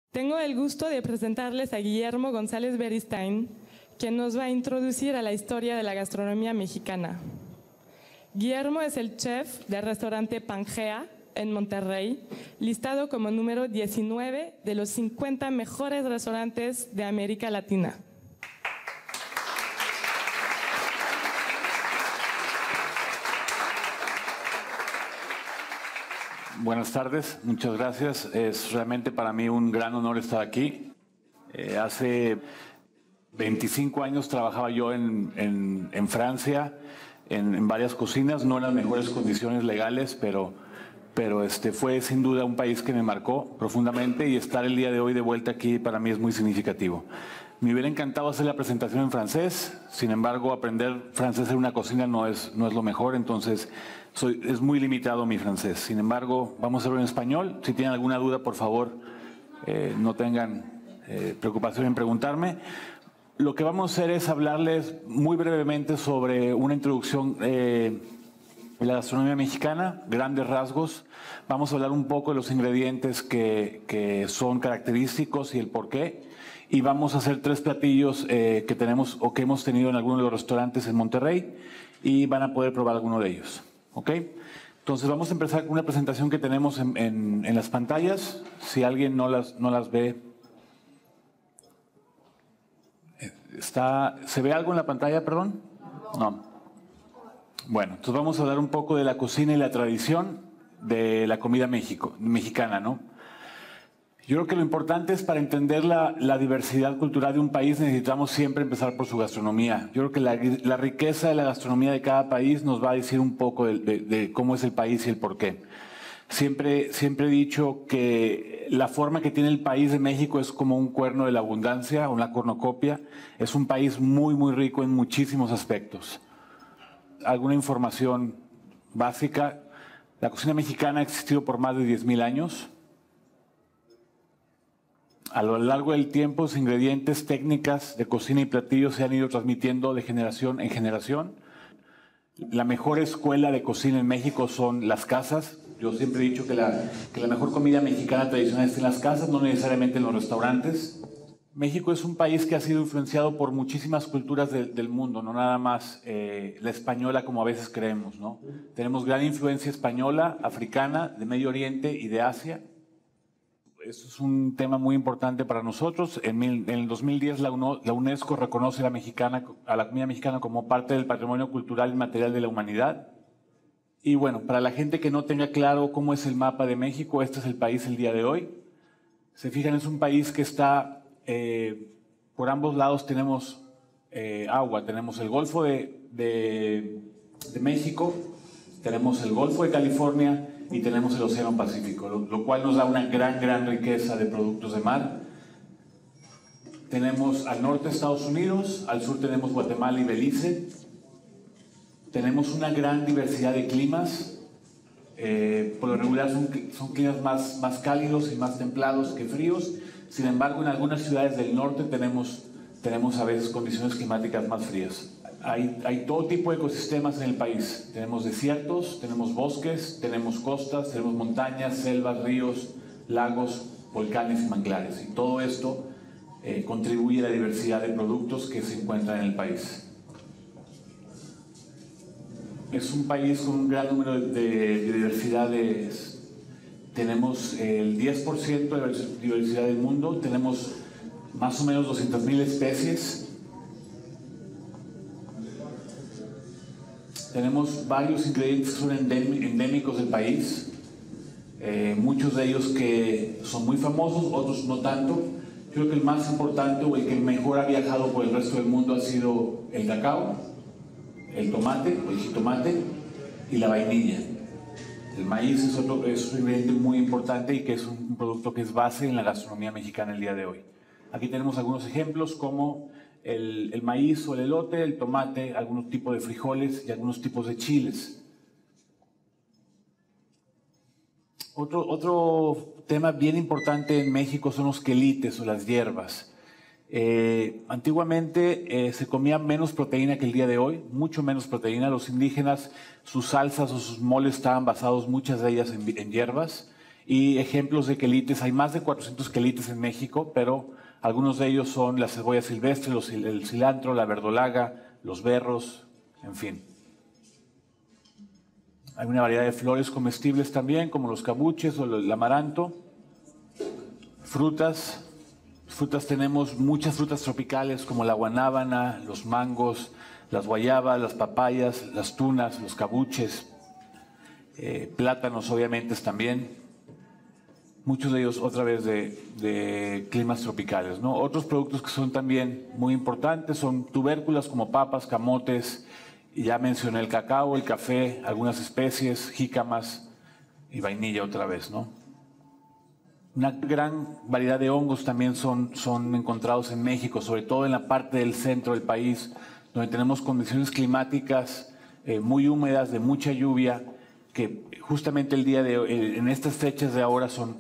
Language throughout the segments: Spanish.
Tengo el gusto de presentarles a Guillermo González Beristain, quien nos va a introducir a la historia de la gastronomía mexicana. Guillermo es el chef del restaurante Pangea en Monterrey, listado como número 19 de los 50 mejores restaurantes de América Latina. Buenas tardes, muchas gracias. Es realmente para mí un gran honor estar aquí. Hace 25 años trabajaba yo en Francia, en varias cocinas, no en las mejores condiciones legales, pero fue sin duda un país que me marcó profundamente, y estar el día de hoy de vuelta aquí para mí es muy significativo. Me hubiera encantado hacer la presentación en francés, sin embargo aprender francés en una cocina no es lo mejor, entonces es muy limitado mi francés. Sin embargo, vamos a hacerlo en español. Si tienen alguna duda, por favor, no tengan preocupación en preguntarme. Lo que vamos a hacer es hablarles muy brevemente sobre una introducción de la gastronomía mexicana, grandes rasgos. Vamos a hablar un poco de los ingredientes que son característicos y el por qué. Y vamos a hacer 3 platillos que tenemos o que hemos tenido en algunos de los restaurantes en Monterrey, y van a poder probar alguno de ellos. ¿Ok? Entonces vamos a empezar con una presentación que tenemos en las pantallas. Si alguien no las ve, ¿se ve algo en la pantalla, perdón? No. Bueno, entonces vamos a hablar un poco de la cocina y la tradición de la comida mexicana, ¿no? Yo creo que lo importante es, para entender la diversidad cultural de un país, necesitamos siempre empezar por su gastronomía. Yo creo que la riqueza de la gastronomía de cada país nos va a decir un poco de cómo es el país y el por qué. Siempre he dicho que la forma que tiene el país de México es como un cuerno de la abundancia, una cornucopia. Es un país muy, muy rico en muchísimos aspectos. Alguna información básica: la cocina mexicana ha existido por más de 10,000 años. A lo largo del tiempo, los ingredientes, técnicas de cocina y platillos se han ido transmitiendo de generación en generación. La mejor escuela de cocina en México son las casas. Yo siempre he dicho que la mejor comida mexicana tradicional está en las casas, no necesariamente en los restaurantes. México es un país que ha sido influenciado por muchísimas culturas del mundo, no nada más la española como a veces creemos, ¿no? Tenemos gran influencia española, africana, de Medio Oriente y de Asia. Eso es un tema muy importante para nosotros. En el 2010 la UNESCO reconoce a la comida mexicana como parte del patrimonio cultural inmaterial de la humanidad. Y bueno, para la gente que no tenga claro cómo es el mapa de México, este es el país el día de hoy. Se fijan, es un país que está, por ambos lados tenemos agua. Tenemos el Golfo de México, tenemos el Golfo de California y tenemos el Océano Pacífico, lo cual nos da una gran riqueza de productos de mar. Tenemos al norte Estados Unidos, al sur tenemos Guatemala y Belice. Tenemos una gran diversidad de climas. Por lo regular son climas más cálidos y más templados que fríos. Sin embargo, en algunas ciudades del norte tenemos a veces condiciones climáticas más frías. Hay todo tipo de ecosistemas en el país. Tenemos desiertos, tenemos bosques, tenemos costas, tenemos montañas, selvas, ríos, lagos, volcanes y manglares. Y todo esto contribuye a la diversidad de productos que se encuentran en el país. Es un país con un gran número de diversidades. Tenemos el 10% de diversidad del mundo. Tenemos más o menos 200,000 especies. Tenemos varios ingredientes que son endémicos del país, muchos de ellos que son muy famosos, otros no tanto. Yo creo que el más importante, o el que mejor ha viajado por el resto del mundo, ha sido el cacao, el tomate o el jitomate y la vainilla. El maíz es un ingrediente muy importante y que es un producto que es base en la gastronomía mexicana el día de hoy. Aquí tenemos algunos ejemplos como el maíz o el elote, el tomate, algunos tipos de frijoles y algunos tipos de chiles. Otro tema bien importante en México son los quelites o las hierbas. Antiguamente se comía menos proteína que el día de hoy, mucho menos proteína. Los indígenas, sus salsas o sus moles estaban basados, muchas de ellas, en hierbas. Y ejemplos de quelites, hay más de 400 quelites en México, pero algunos de ellos son la cebolla silvestre, el cilantro, la verdolaga, los berros, en fin. Hay una variedad de flores comestibles también, como los cabuches o el amaranto. Frutas tenemos muchas frutas tropicales como la guanábana, los mangos, las guayabas, las papayas, las tunas, los cabuches, plátanos obviamente también. Muchos de ellos otra vez de climas tropicales, ¿no? Otros productos que son también muy importantes son tubérculos como papas, camotes, y ya mencioné el cacao, el café, algunas especies, jícamas y vainilla otra vez, ¿no? Una gran variedad de hongos también son encontrados en México, sobre todo en la parte del centro del país, donde tenemos condiciones climáticas muy húmedas, de mucha lluvia, que justamente el día de hoy, en estas fechas de ahora son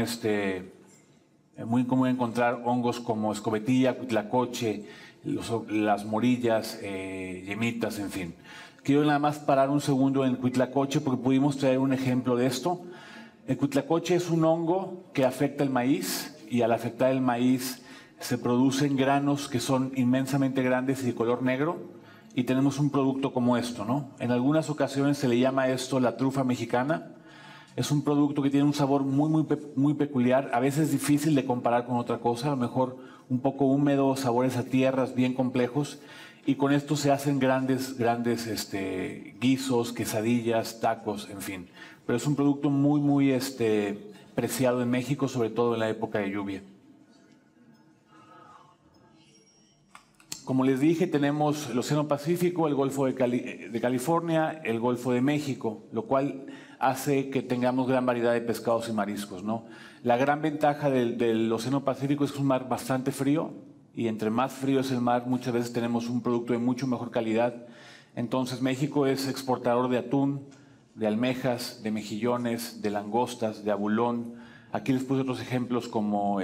muy común encontrar hongos como escobetilla, huitlacoche, las morillas, yemitas, en fin. Quiero nada más parar un segundo en el huitlacoche porque pudimos traer un ejemplo de esto. El huitlacoche es un hongo que afecta el maíz y al afectar el maíz se producen granos que son inmensamente grandes y de color negro y tenemos un producto como esto, ¿no? En algunas ocasiones se le llama esto la trufa mexicana. Es un producto que tiene un sabor muy peculiar, a veces difícil de comparar con otra cosa, a lo mejor un poco húmedo, sabores a tierras bien complejos, y con esto se hacen grandes guisos, quesadillas, tacos, en fin. Pero es un producto muy preciado en México, sobre todo en la época de lluvia. Como les dije, tenemos el Océano Pacífico, el Golfo de California, el Golfo de México, lo cual hace que tengamos gran variedad de pescados y mariscos, ¿no? La gran ventaja del Océano Pacífico es que es un mar bastante frío y entre más frío es el mar, muchas veces tenemos un producto de mucho mejor calidad. Entonces México es exportador de atún, de almejas, de mejillones, de langostas, de abulón. Aquí les puse otros ejemplos como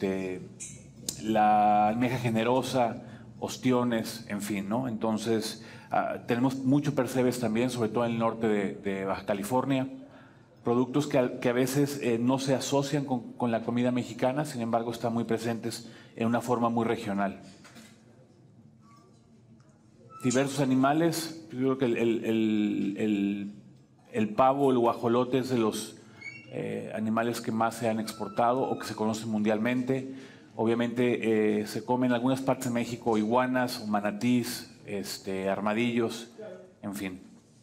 la almeja generosa, ostiones, en fin, ¿no? Entonces, tenemos mucho percebes también, sobre todo en el norte de Baja California. Productos que a veces no se asocian con la comida mexicana, sin embargo, están muy presentes en una forma muy regional. Diversos animales, yo creo que el pavo, el guajolote es de los animales que más se han exportado o que se conocen mundialmente. Obviamente se comen en algunas partes de México iguanas, o manatís, armadillos, en fin.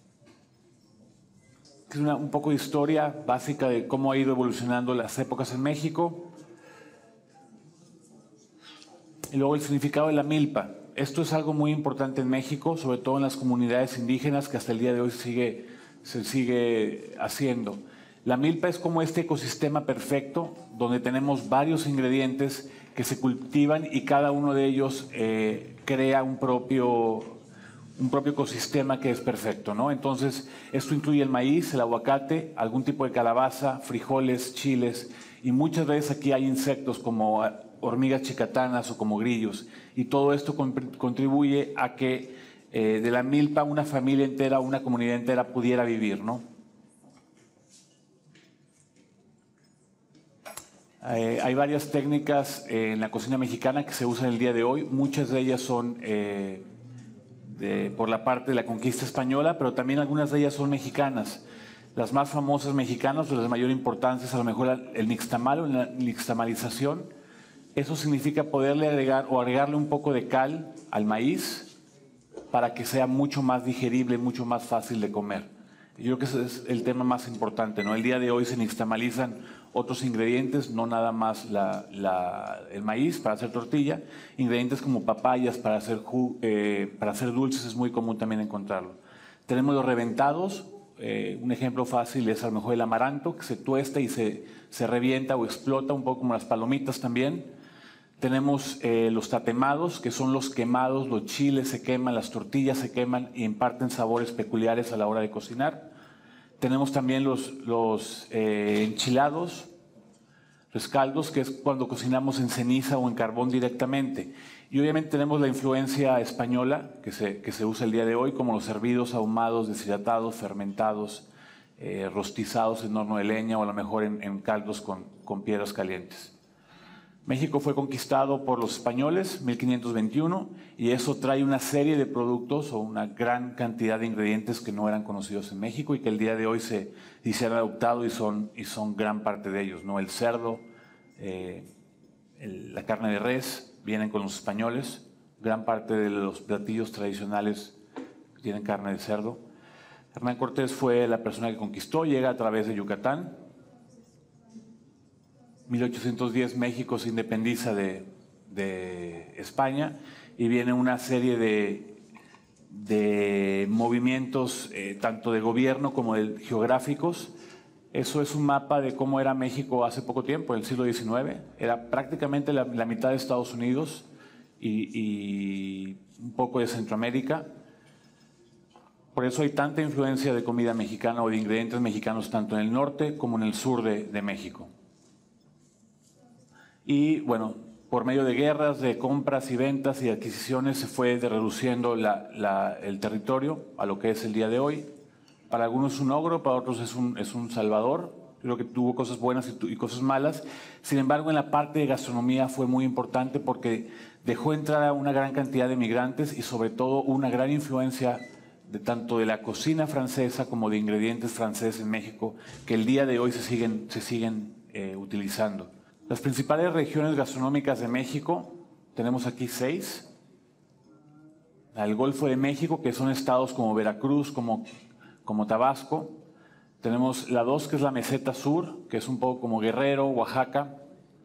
Es un poco de historia básica de cómo ha ido evolucionando las épocas en México. Y luego el significado de la milpa. Esto es algo muy importante en México, sobre todo en las comunidades indígenas, que hasta el día de hoy se sigue haciendo. La milpa es como este ecosistema perfecto, donde tenemos varios ingredientes que se cultivan y cada uno de ellos crea un propio ecosistema que es perfecto, ¿no? Entonces, esto incluye el maíz, el aguacate, algún tipo de calabaza, frijoles, chiles, y muchas veces aquí hay insectos como hormigas chicatanas o como grillos, y todo esto contribuye a que de la milpa una familia entera, una comunidad entera pudiera vivir, ¿no? Hay varias técnicas en la cocina mexicana que se usan el día de hoy. Muchas de ellas son por la parte de la conquista española, pero también algunas de ellas son mexicanas. Las más famosas mexicanas, o las de mayor importancia, es a lo mejor el nixtamal o la nixtamalización. Eso significa poderle agregarle un poco de cal al maíz para que sea mucho más digerible, mucho más fácil de comer. Yo creo que ese es el tema más importante, ¿no? El día de hoy se nixtamalizan otros ingredientes, no nada más el maíz para hacer tortilla, ingredientes como papayas para hacer dulces es muy común también encontrarlo. Tenemos los reventados, un ejemplo fácil es a lo mejor el amaranto, que se tuesta y se revienta o explota, un poco como las palomitas también. Tenemos los tatemados, que son los quemados, los chiles se queman, las tortillas se queman y imparten sabores peculiares a la hora de cocinar. Tenemos también los enchilados, los caldos, que es cuando cocinamos en ceniza o en carbón directamente. Y obviamente tenemos la influencia española que se usa el día de hoy, como los hervidos, ahumados, deshidratados, fermentados, rostizados en horno de leña o a lo mejor en caldos con piedras calientes. México fue conquistado por los españoles, 1521, y eso trae una serie de productos o una gran cantidad de ingredientes que no eran conocidos en México y que el día de hoy se han adoptado y son gran parte de ellos, ¿no? El cerdo, la carne de res, vienen con los españoles. Gran parte de los platillos tradicionales tienen carne de cerdo. Hernán Cortés fue la persona que conquistó, llega a través de Yucatán. 1810 México se independiza de España y viene una serie de movimientos tanto de gobierno como geográficos. Eso es un mapa de cómo era México hace poco tiempo, en el siglo XIX. Era prácticamente la mitad de Estados Unidos y un poco de Centroamérica. Por eso hay tanta influencia de comida mexicana o de ingredientes mexicanos tanto en el norte como en el sur de México. Y bueno, por medio de guerras, de compras y ventas y adquisiciones se fue reduciendo el territorio a lo que es el día de hoy. Para algunos es un ogro, para otros es un salvador. Creo que tuvo cosas buenas y cosas malas. Sin embargo, en la parte de gastronomía fue muy importante porque dejó entrar a una gran cantidad de migrantes y sobre todo una gran influencia tanto de la cocina francesa como de ingredientes franceses en México que el día de hoy se siguen utilizando. Las principales regiones gastronómicas de México, tenemos aquí 6. El Golfo de México, que son estados como Veracruz, como Tabasco. Tenemos la 2, que es la Meseta Sur, que es un poco como Guerrero, Oaxaca.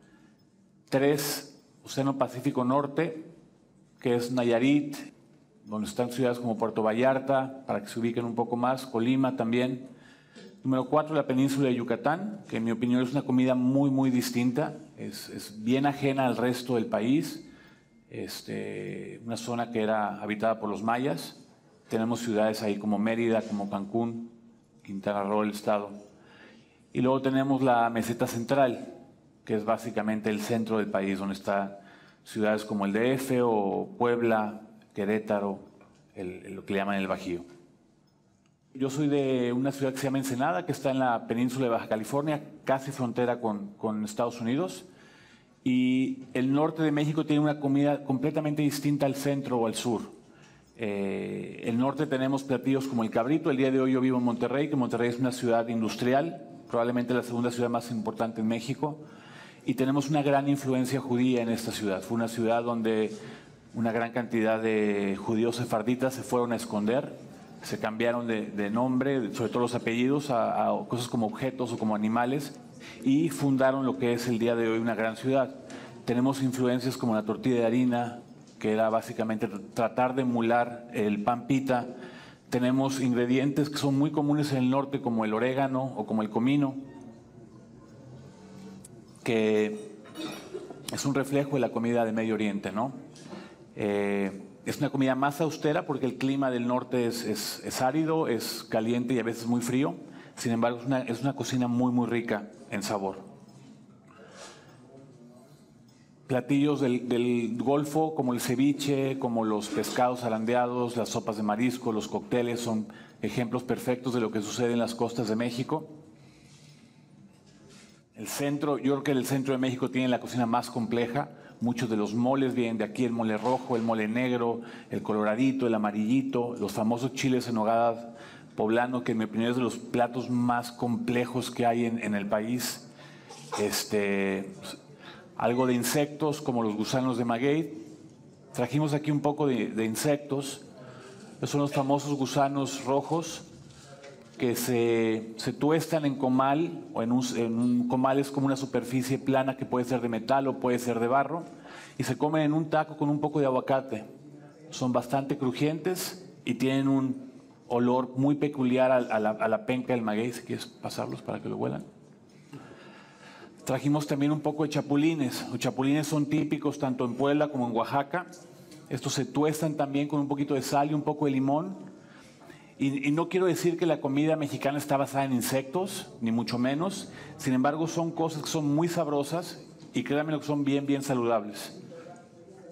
3, Océano Pacífico Norte, que es Nayarit, donde están ciudades como Puerto Vallarta, para que se ubiquen un poco más, Colima también. Número 4, la península de Yucatán, que en mi opinión es una comida muy, muy distinta, es bien ajena al resto del país, una zona que era habitada por los mayas. Tenemos ciudades ahí como Mérida, como Cancún, Quintana Roo, el estado. Y luego tenemos la meseta central, que es básicamente el centro del país, donde están ciudades como el DF o Puebla, Querétaro, lo que le llaman el Bajío. Yo soy de una ciudad que se llama Ensenada, que está en la península de Baja California, casi frontera con Estados Unidos. Y el norte de México tiene una comida completamente distinta al centro o al sur. El norte tenemos platillos como el cabrito. El día de hoy yo vivo en Monterrey, que Monterrey es una ciudad industrial, probablemente la segunda ciudad más importante en México. Y tenemos una gran influencia judía en esta ciudad. Fue una ciudad donde una gran cantidad de judíos sefarditas se fueron a esconder. Se cambiaron de nombre, sobre todo los apellidos, a cosas como objetos o como animales, y fundaron lo que es el día de hoy una gran ciudad. Tenemos influencias como la tortilla de harina, que era básicamente tratar de emular el pan pita. Tenemos ingredientes que son muy comunes en el norte, como el orégano o como el comino, que es un reflejo de la comida de Medio Oriente, ¿no? Es una comida más austera porque el clima del norte es árido, es caliente y a veces muy frío. Sin embargo, es una cocina muy, muy rica en sabor. Platillos del Golfo, como el ceviche, como los pescados zarandeados, las sopas de marisco, los cócteles, son ejemplos perfectos de lo que sucede en las costas de México. El centro, yo creo que el centro de México tiene la cocina más compleja. Muchos de los moles vienen de aquí, el mole rojo, el mole negro, el coloradito, el amarillito, los famosos chiles en nogada poblano, que en mi opinión es de los platos más complejos que hay en el país. Algo de insectos, como los gusanos de maguey. Trajimos aquí un poco de insectos. Esos son los famosos gusanos rojos, que se tuestan en comal, o en un comal es como una superficie plana que puede ser de metal o puede ser de barro, y se comen en un taco con un poco de aguacate. Son bastante crujientes y tienen un olor muy peculiar a la penca del maguey. Si quieres pasarlos para que lo huelan. Trajimos también un poco de chapulines. Los chapulines son típicos tanto en Puebla como en Oaxaca. Estos se tuestan también con un poquito de sal y un poco de limón. Y no quiero decir que la comida mexicana está basada en insectos, ni mucho menos. Sin embargo, son cosas que son muy sabrosas y créanme que son bien, bien saludables.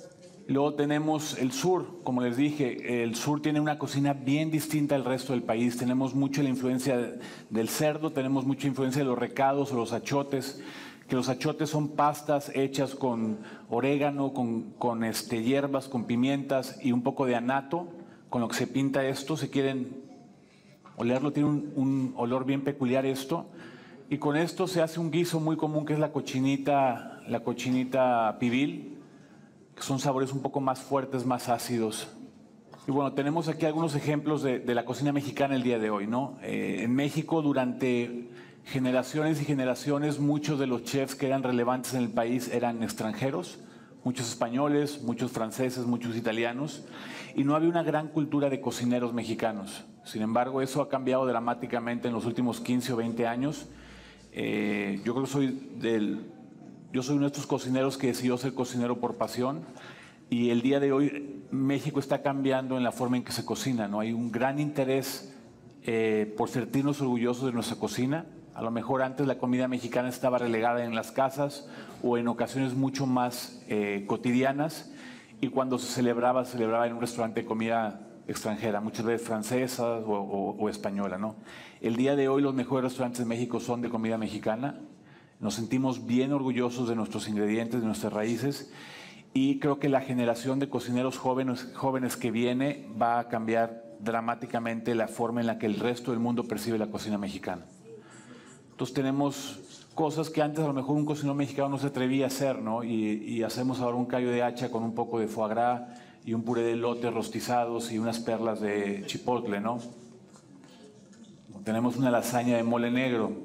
Luego tenemos el sur, como les dije, el sur tiene una cocina bien distinta al resto del país. Tenemos mucho la influencia del cerdo, tenemos mucha influencia de los recados o los achotes, que los achotes son pastas hechas con orégano, con hierbas, con pimientas y un poco de anato, con lo que se pinta esto. Si quieren olerlo, tiene un olor bien peculiar esto. Y con esto se hace un guiso muy común que es la cochinita pibil, que son sabores un poco más fuertes, más ácidos. Y bueno, tenemos aquí algunos ejemplos de la cocina mexicana el día de hoy, ¿no? En México, durante generaciones y generaciones, muchos de los chefs que eran relevantes en el país eran extranjeros, muchos españoles, muchos franceses, muchos italianos, y no había una gran cultura de cocineros mexicanos. Sin embargo, eso ha cambiado dramáticamente en los últimos 15 o 20 años. Yo creo que yo soy uno de estos cocineros que decidió ser cocinero por pasión, y el día de hoy México está cambiando en la forma en que se cocina, ¿no? Hay un gran interés por sentirnos orgullosos de nuestra cocina. A lo mejor antes la comida mexicana estaba relegada en las casas o en ocasiones mucho más cotidianas, y cuando se celebraba en un restaurante de comida extranjera, muchas veces francesa o española, ¿no? El día de hoy los mejores restaurantes de México son de comida mexicana. Nos sentimos bien orgullosos de nuestros ingredientes, de nuestras raíces, y creo que la generación de cocineros jóvenes que viene va a cambiar dramáticamente la forma en la que el resto del mundo percibe la cocina mexicana. Entonces tenemos cosas que antes a lo mejor un cocinero mexicano no se atrevía a hacer, ¿no? Y hacemos ahora un callo de hacha con un poco de foie gras y un puré de elote rostizados y unas perlas de chipotle, ¿no? Tenemos una lasaña de mole negro.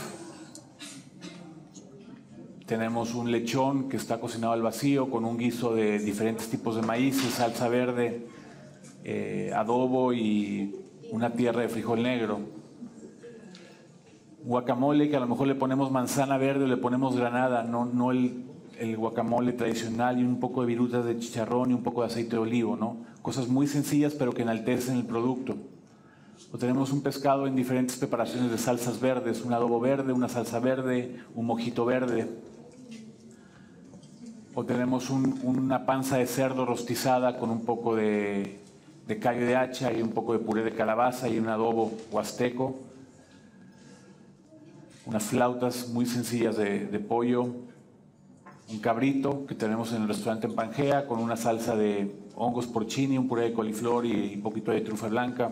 Tenemos un lechón que está cocinado al vacío con un guiso de diferentes tipos de maíz, salsa verde, adobo y una tierra de frijol negro. Guacamole, que a lo mejor le ponemos manzana verde o le ponemos granada, no el guacamole tradicional, y un poco de virutas de chicharrón y un poco de aceite de olivo, ¿no? Cosas muy sencillas pero que enaltecen el producto. O tenemos un pescado en diferentes preparaciones de salsas verdes, un adobo verde, una salsa verde, un mojito verde. O tenemos una panza de cerdo rostizada con un poco de callo de hacha y un poco de puré de calabaza y un adobo huasteco. Unas flautas muy sencillas de pollo. Un cabrito que tenemos en el restaurante en Pangea con una salsa de hongos porcini, un puré de coliflor y un poquito de trufa blanca.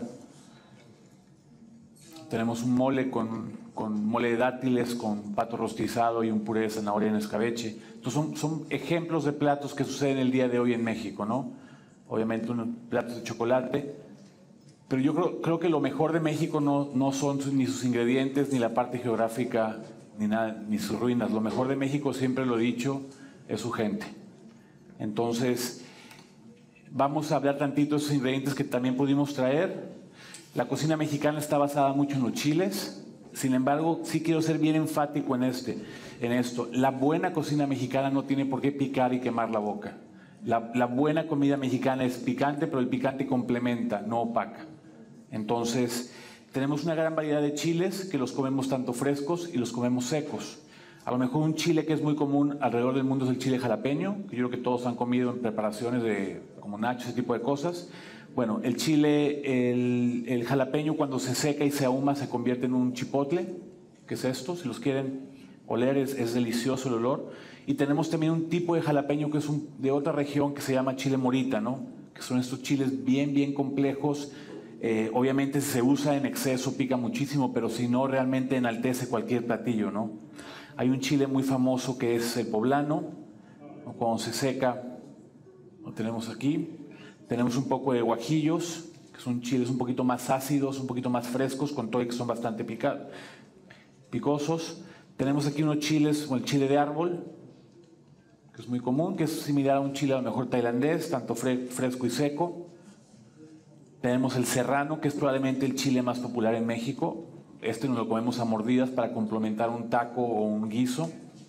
Tenemos un mole con mole de dátiles, con pato rostizado y un puré de zanahoria en escabeche. Entonces son ejemplos de platos que suceden el día de hoy en México, ¿no? Obviamente unos platos de chocolate, pero yo creo que lo mejor de México no son ni sus ingredientes, ni la parte geográfica, ni nada, ni sus ruinas. Lo mejor de México, siempre lo he dicho, es su gente. Entonces, vamos a hablar tantito de esos ingredientes que también pudimos traer. La cocina mexicana está basada mucho en los chiles. Sin embargo, sí quiero ser bien enfático en esto. La buena cocina mexicana no tiene por qué picar y quemar la boca. La buena comida mexicana es picante, pero el picante complementa, no opaca. Entonces, tenemos una gran variedad de chiles que los comemos tanto frescos y los comemos secos. A lo mejor un chile que es muy común alrededor del mundo es el chile jalapeño, que yo creo que todos han comido en preparaciones como nachos, ese tipo de cosas. Bueno, el chile, el jalapeño, cuando se seca y se ahuma, se convierte en un chipotle, que es esto. Si los quieren oler, es delicioso el olor. Y tenemos también un tipo de jalapeño que es de otra región, que se llama chile morita, ¿no? Que son estos chiles bien complejos. Obviamente, si se usa en exceso, pica muchísimo, pero si no, realmente enaltece cualquier platillo, ¿no? Hay un chile muy famoso que es el poblano, ¿no? Cuando se seca, lo tenemos aquí. Tenemos un poco de guajillos, que son chiles un poquito más ácidos, un poquito más frescos, con todo y que son bastante picosos. Tenemos aquí unos chiles como el chile de árbol, que es muy común, que es similar a un chile a lo mejor tailandés, tanto fresco y seco. Tenemos el serrano, que es probablemente el chile más popular en México. Este nos lo comemos a mordidas para complementar un taco o un guiso.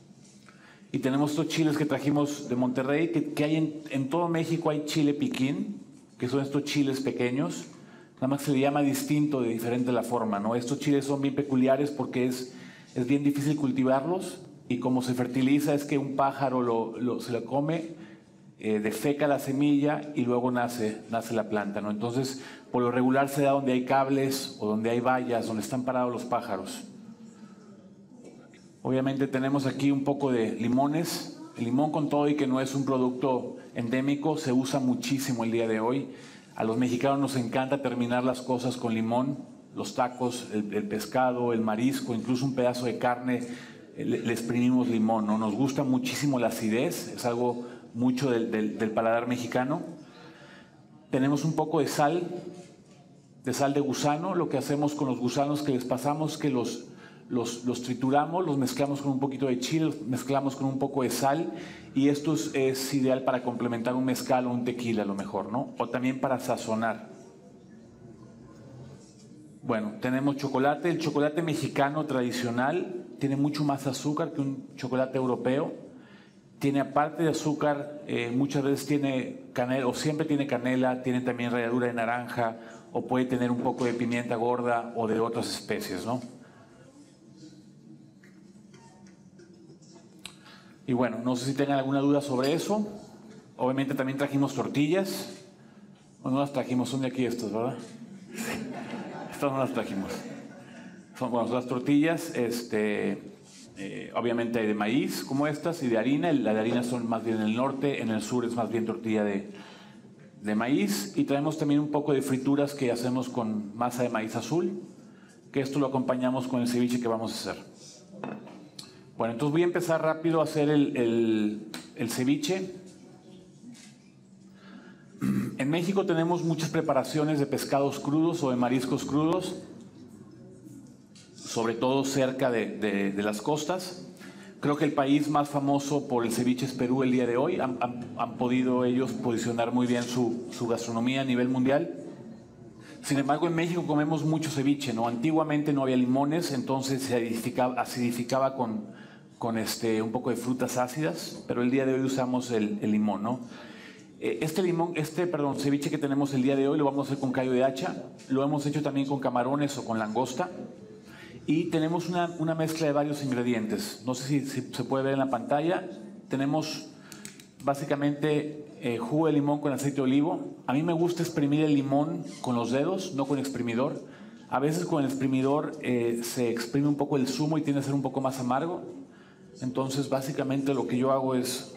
Y tenemos estos chiles que trajimos de Monterrey, que hay en todo México. Hay chile piquín, que son estos chiles pequeños. Nada más se le llama distinto, de diferente la forma, ¿no? Estos chiles son bien peculiares porque es bien difícil cultivarlos, y como se fertiliza es que un pájaro se lo come defeca la semilla y luego nace la planta, ¿no? Entonces, por lo regular se da donde hay cables o donde hay vallas, donde están parados los pájaros. Obviamente tenemos aquí un poco de limones. El limón, con todo y que no es un producto endémico, se usa muchísimo el día de hoy. A los mexicanos nos encanta terminar las cosas con limón, los tacos, el pescado, el marisco, incluso un pedazo de carne, le exprimimos limón, ¿no? Nos gusta muchísimo la acidez, es algo mucho del paladar mexicano. Tenemos un poco de sal de gusano. Lo que hacemos con los gusanos que les pasamos es que los trituramos, los mezclamos con un poquito de chile, los mezclamos con un poco de sal, y esto es ideal para complementar un mezcal o un tequila a lo mejor, ¿no? O también para sazonar. Bueno, tenemos chocolate. El chocolate mexicano tradicional tiene mucho más azúcar que un chocolate europeo. Tiene, aparte de azúcar, muchas veces tiene canela, o siempre tiene canela, tiene también ralladura de naranja, o puede tener un poco de pimienta gorda o de otras especies, ¿no? Y bueno, no sé si tengan alguna duda sobre eso. Obviamente también trajimos tortillas. O no las trajimos, son de aquí estas, ¿verdad? Estas no las trajimos. Son las tortillas, obviamente hay de maíz como estas y de harina. La de harina son más bien en el norte, en el sur es más bien tortilla de maíz. Y traemos también un poco de frituras que hacemos con masa de maíz azul, que esto lo acompañamos con el ceviche que vamos a hacer. Bueno, entonces voy a empezar rápido a hacer el ceviche. En México tenemos muchas preparaciones de pescados crudos o de mariscos crudos, sobre todo cerca de las costas. Creo que el país más famoso por el ceviche es Perú el día de hoy. Han podido ellos posicionar muy bien su gastronomía a nivel mundial. Sin embargo, en México comemos mucho ceviche, ¿no? Antiguamente no había limones, entonces se acidificaba con un poco de frutas ácidas, pero el día de hoy usamos el limón, ¿no? Ceviche que tenemos el día de hoy lo vamos a hacer con callo de hacha. Lo hemos hecho también con camarones o con langosta. Y tenemos una mezcla de varios ingredientes. No sé si se puede ver en la pantalla. Tenemos básicamente jugo de limón con aceite de olivo. A mí me gusta exprimir el limón con los dedos, no con exprimidor. A veces con el exprimidor se exprime un poco el zumo y tiende a ser un poco más amargo. Entonces básicamente lo que yo hago es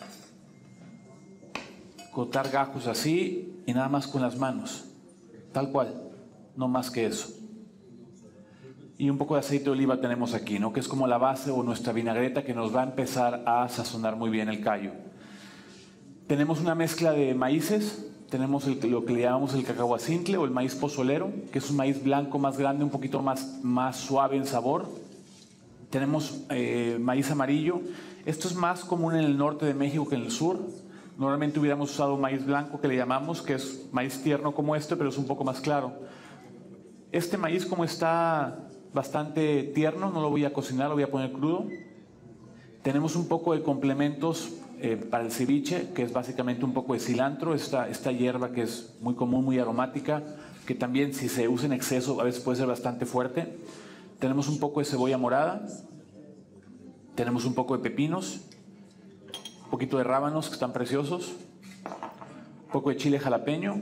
cortar gajos así y nada más con las manos, tal cual, no más que eso. Y un poco de aceite de oliva tenemos aquí, ¿no? Que es como la base o nuestra vinagreta que nos va a empezar a sazonar muy bien el callo. Tenemos una mezcla de maíces. Tenemos lo que le llamamos el cacahuacintle o el maíz pozolero, que es un maíz blanco más grande, un poquito más suave en sabor. Tenemos maíz amarillo. Esto es más común en el norte de México que en el sur. Normalmente hubiéramos usado maíz blanco, que le llamamos, que es maíz tierno como este, pero es un poco más claro. Este maíz, como está bastante tierno, no lo voy a cocinar, lo voy a poner crudo. Tenemos un poco de complementos para el ceviche, que es básicamente un poco de cilantro, esta hierba que es muy común, muy aromática, que también si se usa en exceso a veces puede ser bastante fuerte. Tenemos un poco de cebolla morada, tenemos un poco de pepinos, un poquito de rábanos que están preciosos, un poco de chile jalapeño,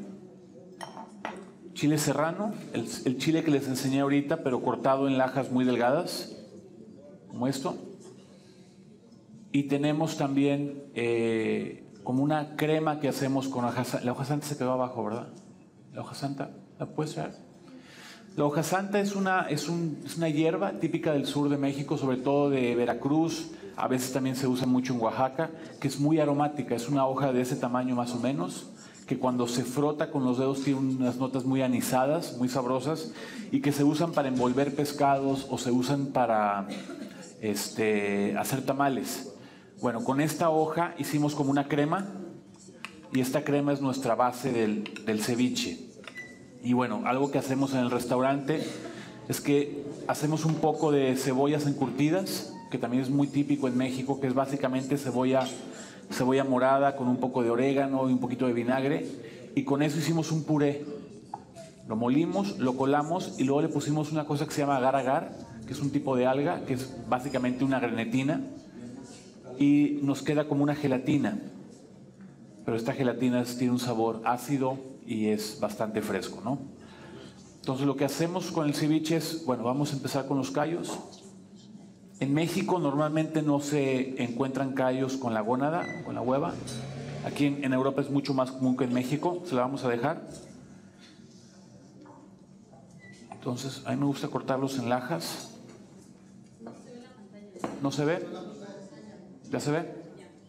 chile serrano, el chile que les enseñé ahorita, pero cortado en lajas muy delgadas, como esto. Y tenemos también como una crema que hacemos con hoja santa. La hoja santa se quedó abajo, ¿verdad? La hoja santa, ¿la puedes ver? La hoja santa es una hierba típica del sur de México, sobre todo de Veracruz. A veces también se usa mucho en Oaxaca, que es muy aromática. Es una hoja de ese tamaño más o menos, que cuando se frota con los dedos tiene unas notas muy anisadas, muy sabrosas, y que se usan para envolver pescados o se usan para hacer tamales. Bueno, con esta hoja hicimos como una crema, y esta crema es nuestra base del ceviche. Y bueno, algo que hacemos en el restaurante es que hacemos un poco de cebollas encurtidas, que también es muy típico en México, que es básicamente cebolla morada con un poco de orégano y un poquito de vinagre, y con eso hicimos un puré. Lo molimos, lo colamos y luego le pusimos una cosa que se llama agar-agar, que es un tipo de alga, que es básicamente una grenetina, y nos queda como una gelatina. pero esta gelatina tiene un sabor ácido y es bastante fresco, ¿no? Entonces lo que hacemos con el ceviche es, bueno, vamos a empezar con los callos. En México normalmente no se encuentran callos con la gónada, con la hueva. Aquí en Europa es mucho más común que en México, se la vamos a dejar. Entonces, a mí me gusta cortarlos en lajas. ¿No se ve? ¿Ya se ve?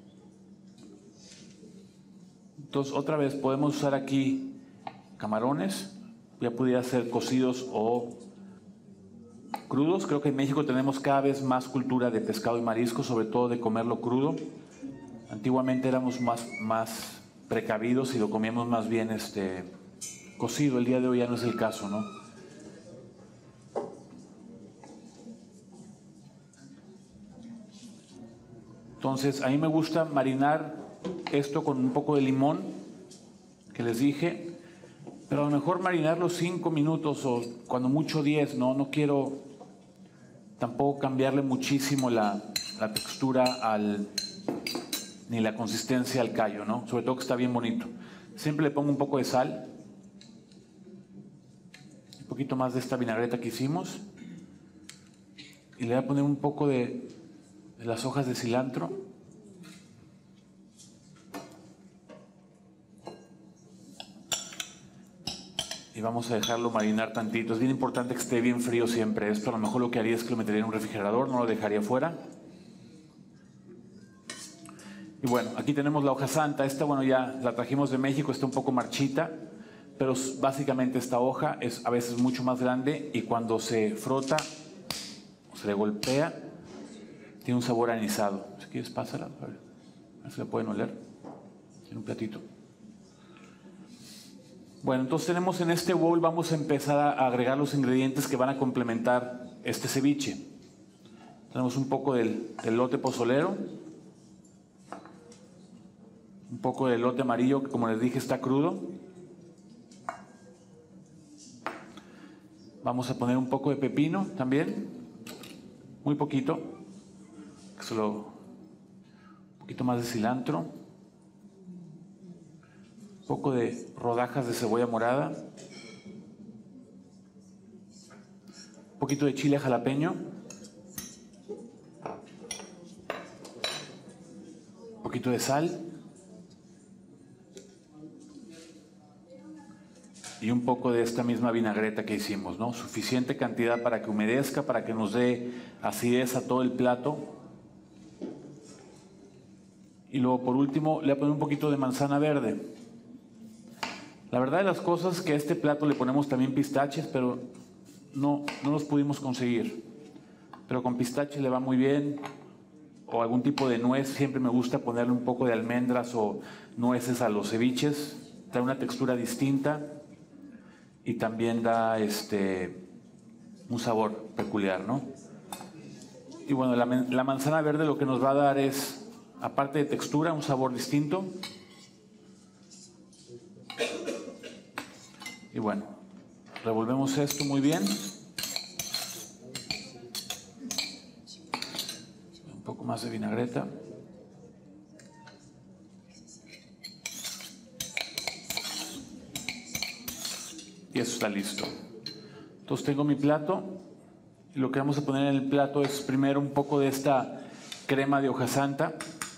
Entonces, otra vez, podemos usar aquí camarones. Ya pudiera ser cocidos o crudos. Creo que en México tenemos cada vez más cultura de pescado y marisco, sobre todo de comerlo crudo. Antiguamente éramos más precavidos y lo comíamos más bien cocido. El día de hoy ya no es el caso, ¿no? Entonces, a mí me gusta marinar esto con un poco de limón, que les dije, pero a lo mejor marinarlo 5 minutos o cuando mucho 10, ¿no? No quiero tampoco cambiarle muchísimo la textura ni la consistencia al callo, ¿no? Sobre todo que está bien bonito. Siempre le pongo un poco de sal, un poquito más de esta vinagreta que hicimos, y le voy a poner un poco de las hojas de cilantro. Y vamos a dejarlo marinar tantito. Es bien importante que esté bien frío siempre. Esto a lo mejor lo que haría es que lo metería en un refrigerador, no lo dejaría fuera. Y bueno, aquí tenemos la hoja santa. Esta, bueno, ya la trajimos de México, está un poco marchita, pero básicamente esta hoja es a veces mucho más grande y cuando se frota o se le golpea, tiene un sabor anisado. Si quieres, pásala, a ver si la pueden oler. Tiene un platito. Bueno, entonces tenemos en este bowl, vamos a empezar a agregar los ingredientes que van a complementar este ceviche. Tenemos un poco del elote pozolero, un poco de elote amarillo que, como les dije, está crudo. Vamos a poner un poco de pepino también, muy poquito, un poquito más de cilantro, un poco de rodajas de cebolla morada, un poquito de chile jalapeño, un poquito de sal y un poco de esta misma vinagreta que hicimos, ¿no? Suficiente cantidad para que humedezca, para que nos dé acidez a todo el plato. Y luego, por último, le voy a poner un poquito de manzana verde. La verdad de las cosas es que a este plato le ponemos también pistaches, pero no los pudimos conseguir. Pero con pistache le va muy bien, o algún tipo de nuez. Siempre me gusta ponerle un poco de almendras o nueces a los ceviches. Da una textura distinta y también da un sabor peculiar, ¿no? Y bueno, la manzana verde lo que nos va a dar es, aparte de textura, un sabor distinto. Y bueno, revolvemos esto muy bien. Un poco más de vinagreta. Y eso está listo. Entonces tengo mi plato. Y lo que vamos a poner en el plato es primero un poco de esta crema de hoja santa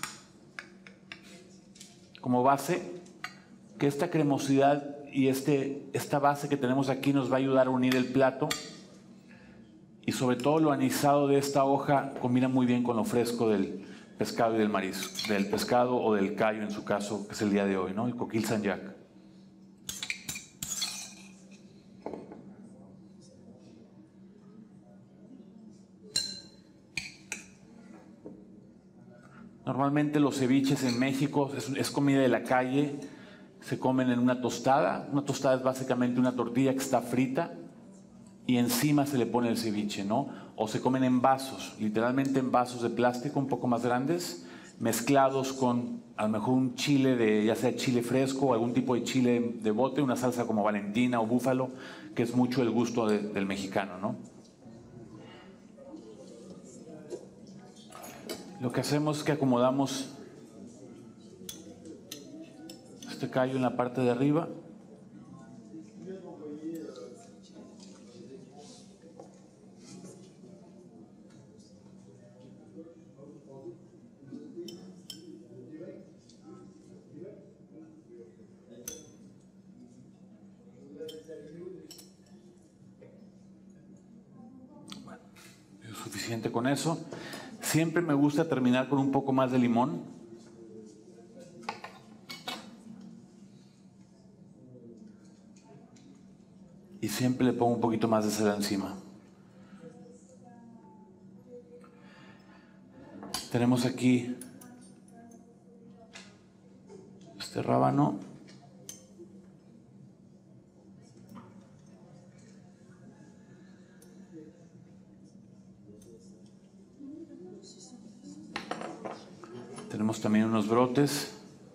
como base, que esta cremosidad y esta base que tenemos aquí nos va a ayudar a unir el plato, y sobre todo lo anisado de esta hoja combina muy bien con lo fresco del pescado y del marisco, del pescado o del callo en su caso, que es el día de hoy, ¿no? El coquil Saint-Jacques. Normalmente los ceviches en México es comida de la calle, se comen en una tostada. Una tostada es básicamente una tortilla que está frita y encima se le pone el ceviche, ¿no? O se comen en vasos, literalmente en vasos de plástico un poco más grandes, mezclados con a lo mejor un chile ya sea chile fresco o algún tipo de chile de bote, una salsa como Valentina o búfalo, que es mucho el gusto del mexicano, ¿no? Lo que hacemos es que acomodamos este callo en la parte de arriba. Bueno, es suficiente con eso. Siempre me gusta terminar con un poco más de limón. Y siempre le pongo un poquito más de sal encima. Tenemos aquí este rábano. Tenemos también unos brotes.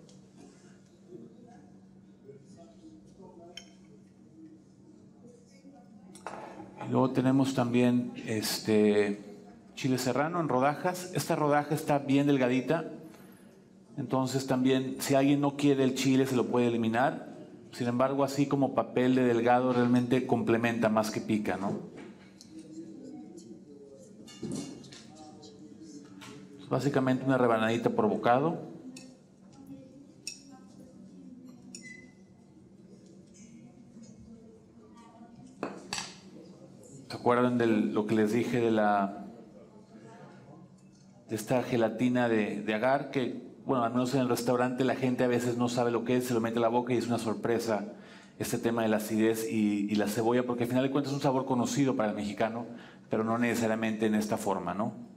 Y luego tenemos también chile serrano en rodajas. Esta rodaja está bien delgadita. Entonces también, si alguien no quiere el chile, se lo puede eliminar. Sin embargo, así como papel de delgado realmente complementa más que pica, ¿no? Básicamente una rebanadita por bocado. ¿Se acuerdan de lo que les dije de esta gelatina de agar? Que, bueno, al menos en el restaurante la gente a veces no sabe lo que es, se lo mete a la boca y es una sorpresa este tema de la acidez y la cebolla, porque al final de cuentas es un sabor conocido para el mexicano, pero no necesariamente en esta forma, ¿no?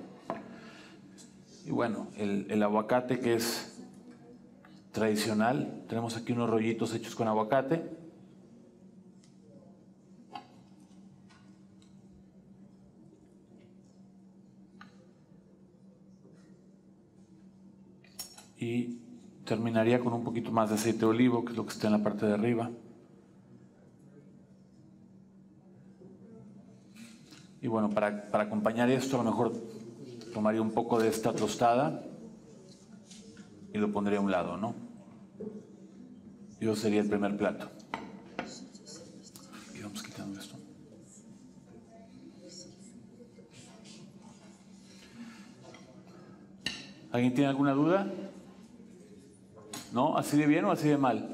Y bueno, el aguacate, que es tradicional. Tenemos aquí unos rollitos hechos con aguacate. Y terminaría con un poquito más de aceite de olivo, que es lo que está en la parte de arriba. Y bueno, para acompañar esto, a lo mejor tomaría un poco de esta tostada y lo pondría a un lado, ¿no? Y eso sería el primer plato. Y vamos quitando esto. ¿Alguien tiene alguna duda? ¿No? ¿Así de bien o así de mal?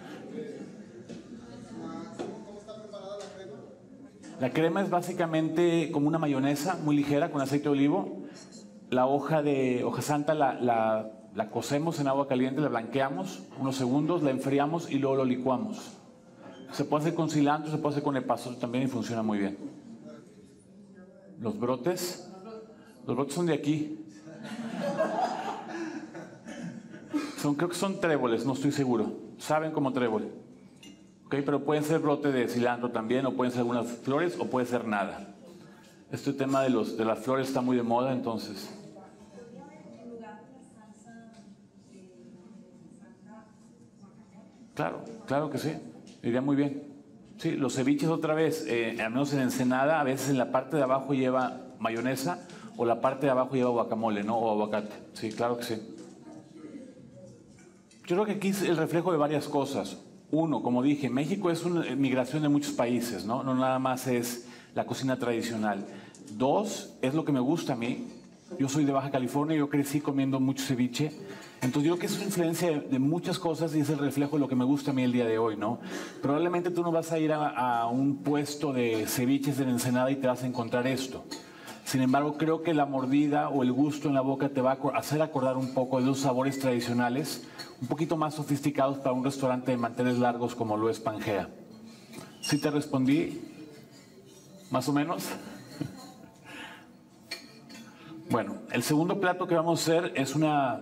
La crema es básicamente como una mayonesa muy ligera con aceite de olivo. La hoja santa la cocemos en agua caliente, la blanqueamos unos segundos, la enfriamos y luego lo licuamos. Se puede hacer con cilantro, se puede hacer con epazote también y funciona muy bien. Los brotes son de aquí. Creo que son tréboles, no estoy seguro. Saben como trébol. ¿Okay? Pero pueden ser brote de cilantro también, o pueden ser algunas flores, o puede ser nada. Este tema de las flores está muy de moda, entonces. Claro que sí. Iría muy bien. Sí, los ceviches otra vez, al menos en Ensenada, a veces en la parte de abajo lleva mayonesa, o la parte de abajo lleva guacamole, ¿no? O aguacate. Sí, claro que sí. Yo creo que aquí es el reflejo de varias cosas. Uno, como dije, México es una migración de muchos países, ¿no? No nada más es la cocina tradicional. Dos, es lo que me gusta a mí. Yo soy de Baja California, yo crecí comiendo mucho ceviche. Entonces yo creo que es una influencia de muchas cosas y es el reflejo de lo que me gusta a mí el día de hoy, ¿no? Probablemente tú no vas a ir a un puesto de ceviches en Ensenada y te vas a encontrar esto. Sin embargo, creo que la mordida o el gusto en la boca te va a hacer acordar un poco de los sabores tradicionales, un poquito más sofisticados para un restaurante de manteles largos como lo es Pangea. ¿Sí te respondí? ¿Más o menos? Bueno, el segundo plato que vamos a hacer es una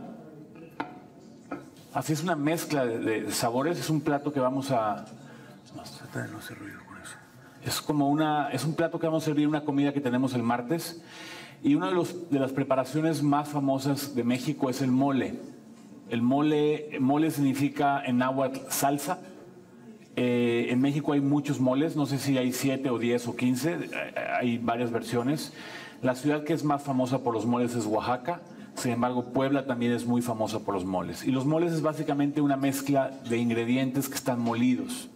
mezcla de sabores. Es un plato que vamos a... Trata de no hacer ruido con eso. Es un plato que vamos a servir en una comida que tenemos el martes. Y una de las preparaciones más famosas de México es el mole. El mole significa en náhuatl salsa. En México hay muchos moles, no sé si hay 7 o 10 o 15, hay varias versiones. La ciudad que es más famosa por los moles es Oaxaca. Sin embargo, Puebla también es muy famosa por los moles. Y los moles es básicamente una mezcla de ingredientes que están molidos.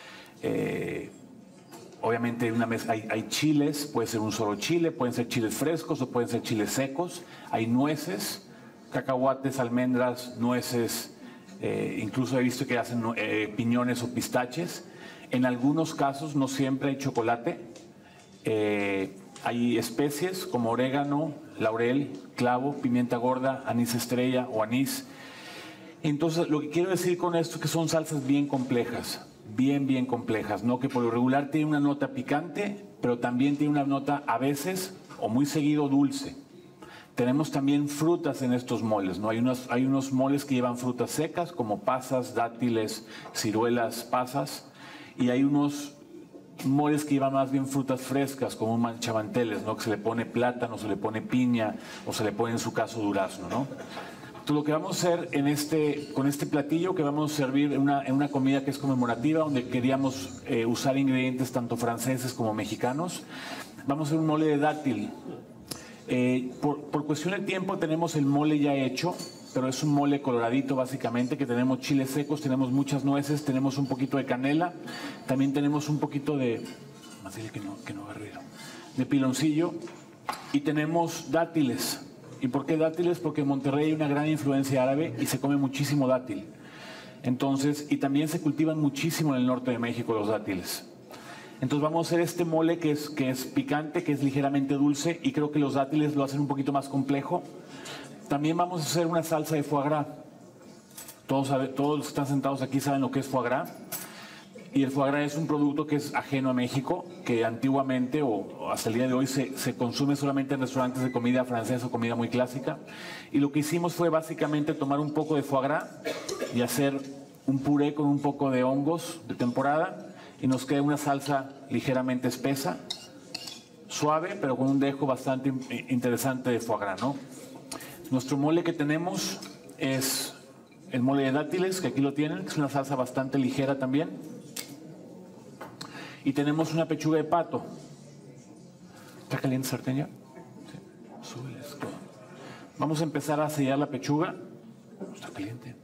Obviamente hay chiles, puede ser un solo chile, pueden ser chiles frescos o pueden ser chiles secos. Hay nueces, cacahuates, almendras, nueces, incluso he visto que hacen piñones o pistaches. En algunos casos, no siempre, hay chocolate. Hay especies como orégano, laurel, clavo, pimienta gorda, anís estrella o anís. Entonces, lo que quiero decir con esto es que son salsas bien complejas, bien complejas, ¿no? Que por lo regular tiene una nota picante, pero también tiene una nota a veces o muy seguido dulce. Tenemos también frutas en estos moles, ¿no? Hay unos moles que llevan frutas secas como pasas, dátiles, ciruelas, pasas, y hay unos moles que llevan más bien frutas frescas como manchamanteles, ¿no? Que se le pone plátano, se le pone piña o se le pone en su caso durazno, ¿no? Entonces, lo que vamos a hacer con este platillo que vamos a servir en una comida que es conmemorativa, donde queríamos usar ingredientes tanto franceses como mexicanos, vamos a hacer un mole de dátil. Por cuestión de tiempo tenemos el mole ya hecho, pero es un mole coloradito básicamente, que tenemos chiles secos, tenemos muchas nueces, tenemos un poquito de canela, también tenemos un poquito de, más dile que no haga ruido, de piloncillo, y tenemos dátiles. ¿Y por qué dátiles? Porque en Monterrey hay una gran influencia árabe y se come muchísimo dátil. Entonces, y también se cultivan muchísimo en el norte de México los dátiles. Entonces vamos a hacer este mole que es picante, que es ligeramente dulce, y creo que los dátiles lo hacen un poquito más complejo. También vamos a hacer una salsa de foie gras. Todos los que están sentados aquí saben lo que es foie gras. Y el foie gras es un producto que es ajeno a México, que antiguamente o hasta el día de hoy se consume solamente en restaurantes de comida francesa o comida muy clásica. Y lo que hicimos fue básicamente tomar un poco de foie gras y hacer un puré con un poco de hongos de temporada, y nos queda una salsa ligeramente espesa, suave, pero con un dejo bastante interesante de foie gras, ¿no? Nuestro mole que tenemos es el mole de dátiles, que aquí lo tienen, que es una salsa bastante ligera también. Y tenemos una pechuga de pato. ¿Está caliente, sartén ya? Sí. Súbeles. Vamos a empezar a sellar la pechuga. Está caliente.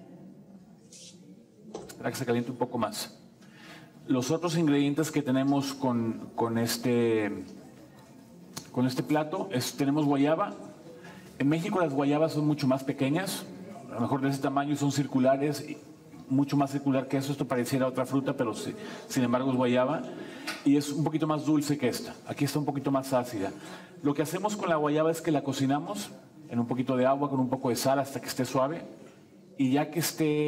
Espera que se caliente un poco más. Los otros ingredientes que tenemos con este plato tenemos guayaba. En México las guayabas son mucho más pequeñas, a lo mejor de ese tamaño, son circulares, mucho más circular que eso. Esto pareciera otra fruta, pero sin embargo es guayaba, y es un poquito más dulce que esta. Aquí está un poquito más ácida. Lo que hacemos con la guayaba es que la cocinamos en un poquito de agua con un poco de sal hasta que esté suave, y ya que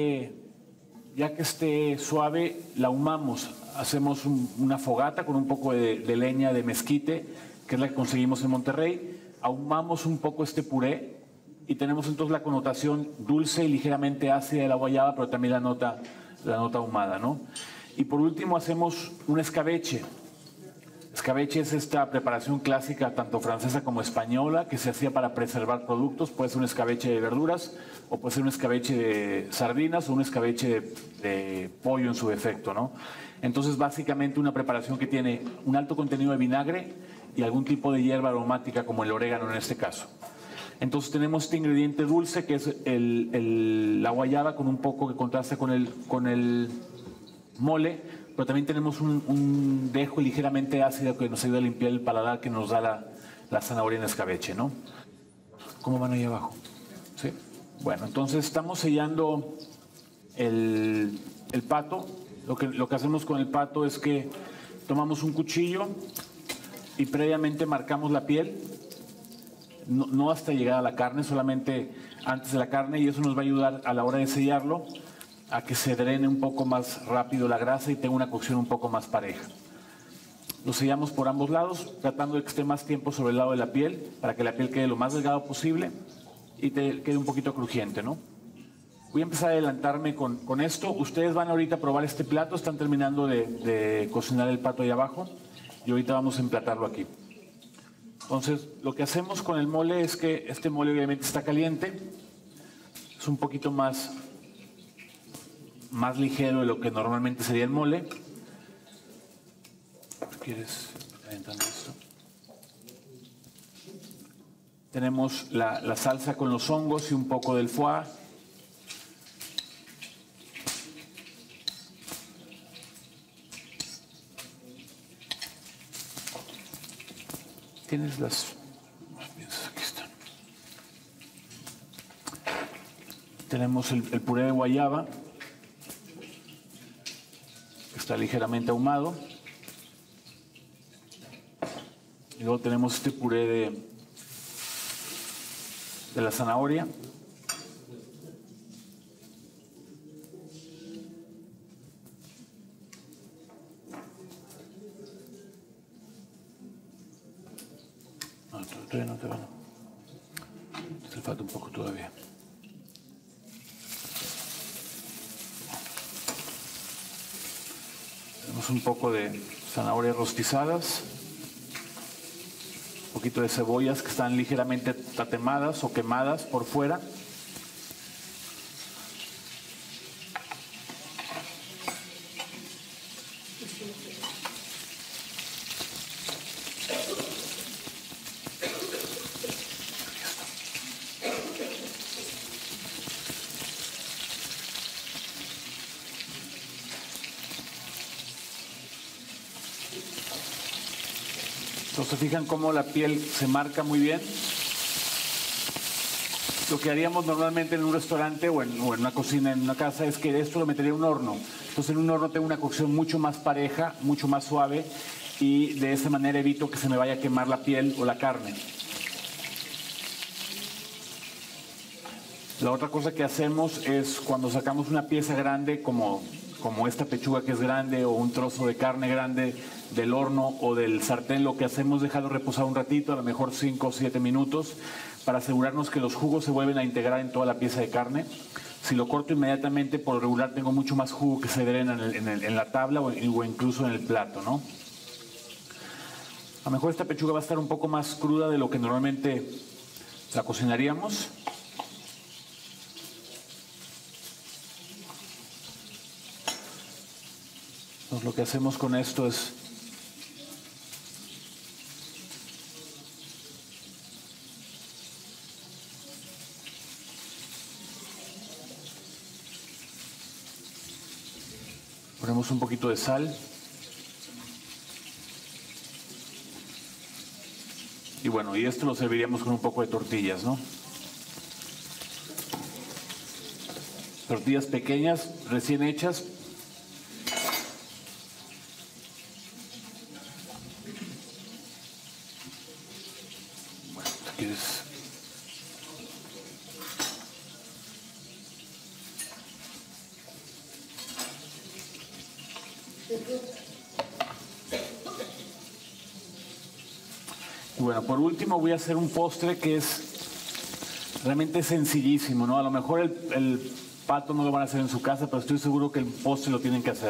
esté suave la ahumamos. Hacemos una fogata con un poco de leña de mezquite, que es la que conseguimos en Monterrey. Ahumamos un poco este puré y tenemos entonces la connotación dulce y ligeramente ácida de la guayaba, pero también la nota ahumada, ¿no? Y por último hacemos un escabeche. Escabeche es esta preparación clásica, tanto francesa como española, que se hacía para preservar productos. Puede ser un escabeche de verduras, o puede ser un escabeche de sardinas, o un escabeche de pollo en su defecto, ¿no? Entonces, básicamente una preparación que tiene un alto contenido de vinagre y algún tipo de hierba aromática, como el orégano en este caso. Entonces tenemos este ingrediente dulce, que es la guayaba, con un poco que contrasta con el mole, pero también tenemos un dejo ligeramente ácido que nos ayuda a limpiar el paladar, que nos da la zanahoria en escabeche, ¿no? ¿Cómo van ahí abajo? ¿Sí? Bueno, entonces estamos sellando el pato. Lo que hacemos con el pato es que tomamos un cuchillo y previamente marcamos la piel, no hasta llegar a la carne, solamente antes de la carne, y eso nos va a ayudar a la hora de sellarlo a que se drene un poco más rápido la grasa y tenga una cocción un poco más pareja. Lo sellamos por ambos lados, tratando de que esté más tiempo sobre el lado de la piel, para que la piel quede lo más delgado posible y te quede un poquito crujiente, ¿no? Voy a empezar a adelantarme con esto. Ustedes van ahorita a probar este plato, están terminando de cocinar el pato ahí abajo, y ahorita vamos a emplatarlo aquí. Entonces, lo que hacemos con el mole es que este mole obviamente está caliente, es un poquito más ligero de lo que normalmente sería el mole. ¿Quieres calentando esto? Tenemos la salsa con los hongos y un poco del foie. Tienes las... Aquí están. Tenemos el puré de guayaba, que está ligeramente ahumado. Y luego tenemos este puré de la zanahoria. No, todavía no te van. Te falta un poco todavía. Tenemos un poco de zanahorias rostizadas. Un poquito de cebollas que están ligeramente tatemadas o quemadas por fuera. Entonces, ¿se fijan cómo la piel se marca muy bien? Lo que haríamos normalmente en un restaurante o en una cocina, en una casa, es que esto lo metería en un horno. Entonces, en un horno tengo una cocción mucho más pareja, mucho más suave, y de esa manera evito que se me vaya a quemar la piel o la carne. La otra cosa que hacemos es cuando sacamos una pieza grande como esta pechuga que es grande o un trozo de carne grande del horno o del sartén, lo que hacemos es dejarlo reposar un ratito, a lo mejor 5 o 7 minutos, para asegurarnos que los jugos se vuelven a integrar en toda la pieza de carne. Si lo corto inmediatamente, por lo regular tengo mucho más jugo que se drena en la tabla o incluso en el plato, ¿no? A lo mejor esta pechuga va a estar un poco más cruda de lo que normalmente la cocinaríamos. Entonces, lo que hacemos con esto es ponemos un poquito de sal y bueno, y esto lo serviríamos con un poco de tortillas, ¿no? Tortillas pequeñas, recién hechas. Bueno, si quieres. Y bueno, por último voy a hacer un postre que es realmente sencillísimo, ¿no? A lo mejor el pato no lo van a hacer en su casa, pero estoy seguro que el postre lo tienen que hacer.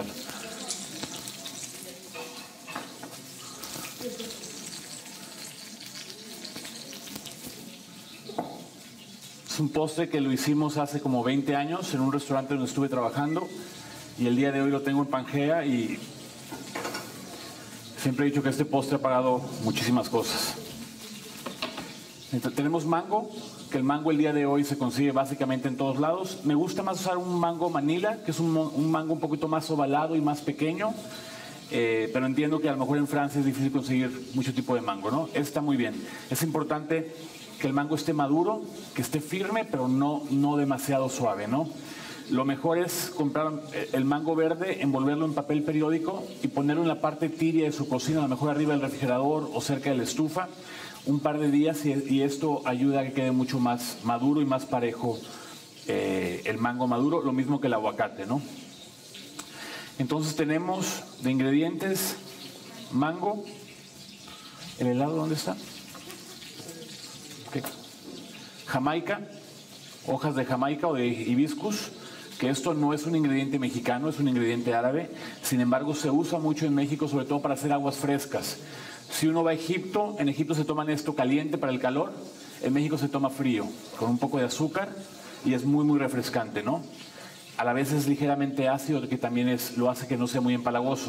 Es un postre que lo hicimos hace como 20 años en un restaurante donde estuve trabajando y el día de hoy lo tengo en Pangea y siempre he dicho que este postre ha pagado muchísimas cosas. Entonces, tenemos mango, que el mango el día de hoy se consigue básicamente en todos lados. Me gusta más usar un mango manila, que es un mango un poquito más ovalado y más pequeño, pero entiendo que a lo mejor en Francia es difícil conseguir mucho tipo de mango, ¿no? Está muy bien. Es importante que el mango esté maduro, que esté firme, pero no demasiado suave, ¿no? Lo mejor es comprar el mango verde, envolverlo en papel periódico y ponerlo en la parte tibia de su cocina, a lo mejor arriba del refrigerador o cerca de la estufa, un par de días y esto ayuda a que quede mucho más maduro y más parejo el mango maduro, lo mismo que el aguacate, ¿no? Entonces tenemos de ingredientes mango. ¿El helado dónde está? Okay. Jamaica, hojas de jamaica o de hibiscus, que esto no es un ingrediente mexicano, es un ingrediente árabe, sin embargo se usa mucho en México, sobre todo para hacer aguas frescas. Si uno va a Egipto, en Egipto se toman esto caliente para el calor, en México se toma frío, con un poco de azúcar y es muy muy refrescante, ¿no? A la vez es ligeramente ácido, que también lo hace que no sea muy empalagoso.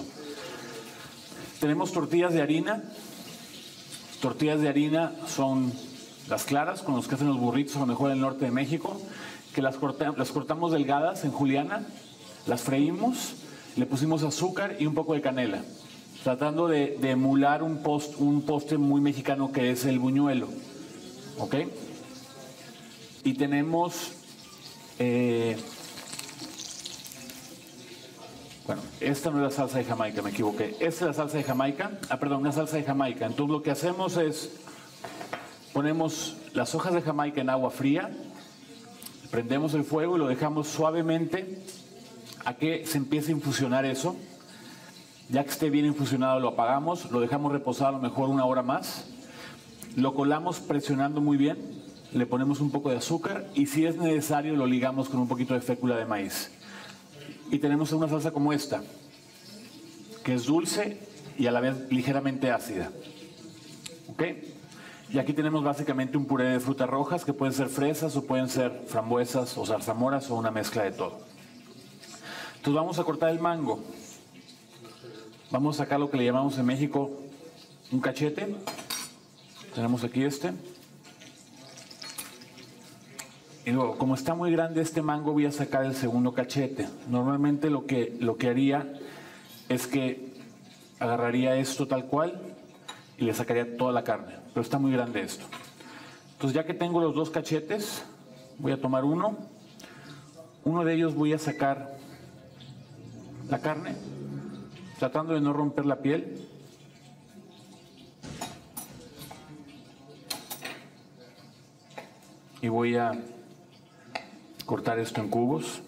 Tenemos tortillas de harina. Tortillas de harina son las claras, con los que hacen los burritos, a lo mejor en el norte de México, que las cortamos delgadas en juliana, las freímos, le pusimos azúcar y un poco de canela, tratando de emular un postre muy mexicano que es el buñuelo. ¿Ok? Y tenemos, bueno, esta no es la salsa de Jamaica, me equivoqué. Esta es la salsa de Jamaica, perdón, una salsa de Jamaica. Entonces lo que hacemos es, ponemos las hojas de Jamaica en agua fría, prendemos el fuego y lo dejamos suavemente a que se empiece a infusionar eso. Ya que esté bien infusionado lo apagamos, lo dejamos reposar a lo mejor 1 hora más. Lo colamos presionando muy bien, le ponemos un poco de azúcar y si es necesario lo ligamos con un poquito de fécula de maíz. Y tenemos una salsa como esta, que es dulce y a la vez ligeramente ácida. ¿Ok? Y aquí tenemos básicamente un puré de frutas rojas que pueden ser fresas o pueden ser frambuesas o zarzamoras o una mezcla de todo. Entonces vamos a cortar el mango. Vamos a sacar lo que le llamamos en México un cachete. Tenemos aquí este. Y luego, como está muy grande este mango, voy a sacar el segundo cachete. Normalmente lo que haría es que agarraría esto tal cual y le sacaría toda la carne. Pero está muy grande esto. Entonces, ya que tengo los 2 cachetes, voy a tomar uno. Uno de ellos voy a sacar la carne, tratando de no romper la piel. Y voy a cortar esto en cubos.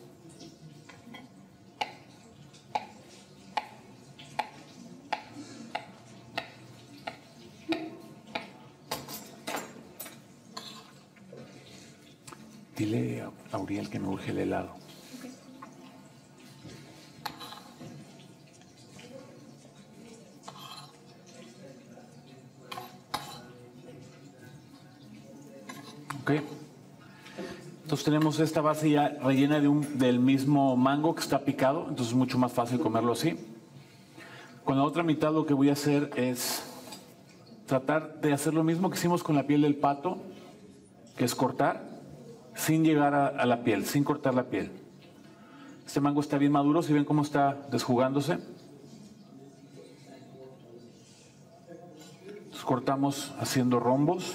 Dile a Auriel que me urge el helado. Ok. Entonces tenemos esta base ya rellena del mismo mango que está picado, entonces es mucho más fácil comerlo así. Con la otra mitad lo que voy a hacer es tratar de hacer lo mismo que hicimos con la piel del pato, que es cortar sin llegar a la piel, sin cortar la piel. Este mango está bien maduro, ¿si ven cómo está desjugándose? Entonces cortamos haciendo rombos.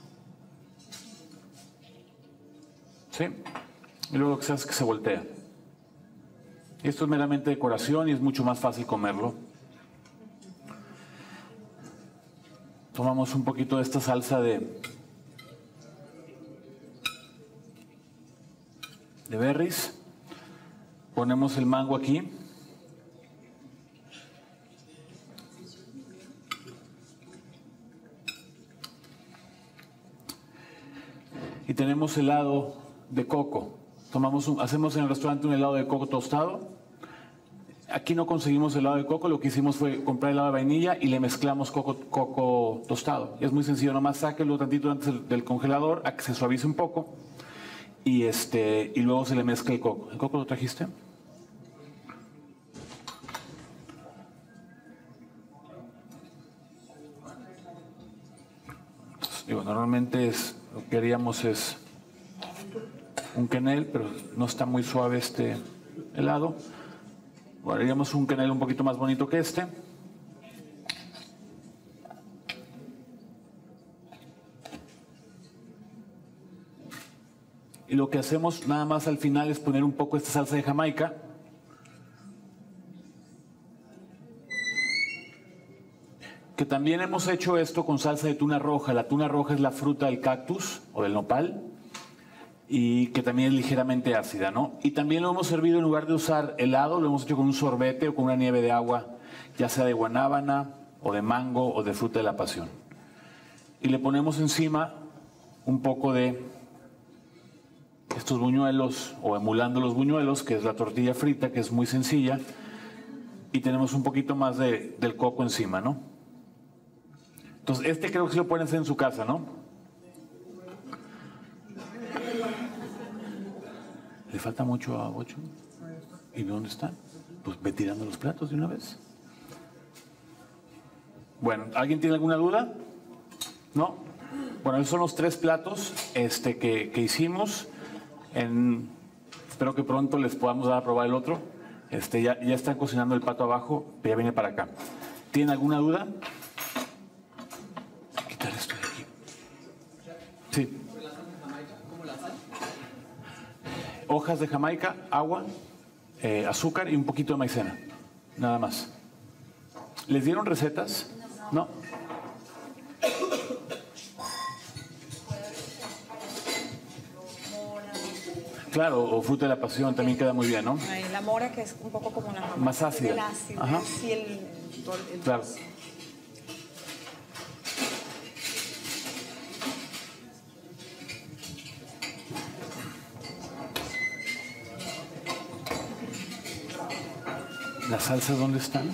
¿Sí? Y luego lo que se hace es que se voltea. Esto es meramente decoración y es mucho más fácil comerlo. Tomamos un poquito de esta salsa de berries. Ponemos el mango aquí. Y tenemos helado de coco. Hacemos en el restaurante un helado de coco tostado. Aquí no conseguimos helado de coco, lo que hicimos fue comprar helado de vainilla y le mezclamos coco tostado. Es muy sencillo, nomás sáquelo tantito antes del congelador a que se suavice un poco y luego se le mezcla el coco. ¿El coco lo trajiste? Entonces, normalmente lo que haríamos es un quenel, pero no está muy suave este helado. Bueno, haríamos un quenel un poquito más bonito que este. Y lo que hacemos nada más al final es poner un poco esta salsa de Jamaica. Que también hemos hecho esto con salsa de tuna roja. La tuna roja es la fruta del cactus o del nopal. Y que también es ligeramente ácida, ¿no? Y también lo hemos servido en lugar de usar helado, lo hemos hecho con un sorbete o con una nieve de agua, ya sea de guanábana o de mango o de fruta de la pasión. Y le ponemos encima un poco de estos buñuelos o emulando los buñuelos, que es la tortilla frita, que es muy sencilla, y tenemos un poquito más del coco encima, ¿no? Entonces, creo que sí lo pueden hacer en su casa, ¿no? ¿Le falta mucho a Ocho? ¿Y dónde están? Pues ve tirando los platos de una vez. Bueno, ¿alguien tiene alguna duda? ¿No? Bueno, esos son los 3 platos que hicimos. Espero que pronto les podamos dar a probar el otro. Ya están cocinando el pato abajo, pero ya viene para acá. ¿Tienen alguna duda? Quitar esto de aquí. Sí. Hojas de Jamaica, agua, azúcar y un poquito de maicena. Nada más. ¿Les dieron recetas? No. Claro, o fruta de la pasión también queda muy bien, ¿no? La mora, que es un poco como la jamaica. Más ácida. El ácido, Ajá. sí, el Claro. ¿Las salsas dónde están?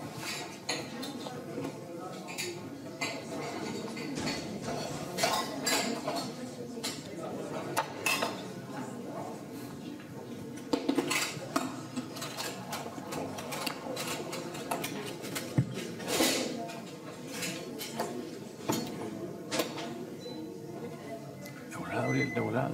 De volada.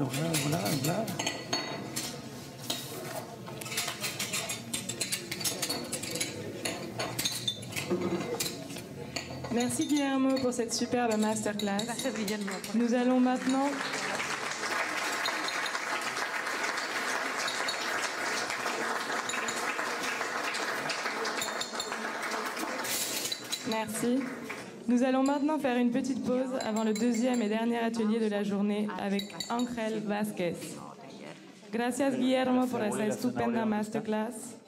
Merci Guillermo pour cette superbe masterclass. Gracias, Guillermo. Nous allons maintenant Merci. Nous allons maintenant faire une petite pause avant le deuxième et dernier atelier de la journée avec Ángel Vázquez. Gracias Guillermo por esa estupenda masterclass.